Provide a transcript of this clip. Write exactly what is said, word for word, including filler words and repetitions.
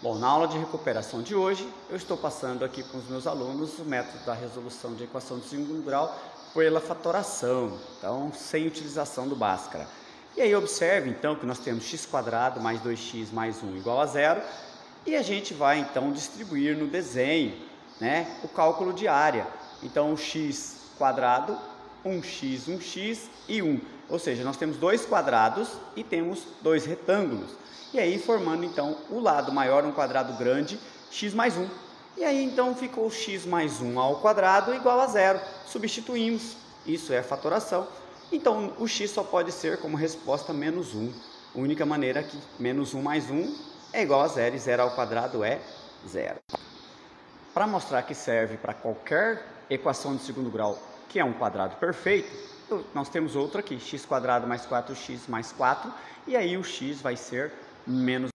Bom, na aula de recuperação de hoje, eu estou passando aqui com os meus alunos o método da resolução de equação de segundo grau pela fatoração, então sem utilização do Bhaskara. E aí observe então que nós temos x quadrado mais dois x mais um igual a zero, e a gente vai então distribuir no desenho, né, o cálculo de área. Então o x quadrado, um x, um x e um, ou seja, nós temos dois quadrados e temos dois retângulos. E aí formando então o lado maior, um quadrado grande, x mais um. E aí então ficou x mais um ao quadrado igual a zero. Substituímos, isso é a fatoração. Então o x só pode ser como resposta menos um. A única maneira que menos um mais um é igual a zero, e zero ao quadrado é zero. Para mostrar que serve para qualquer equação de segundo grau, que é um quadrado perfeito, nós temos outro aqui, x quadrado mais quatro x mais quatro, e aí o x vai ser menos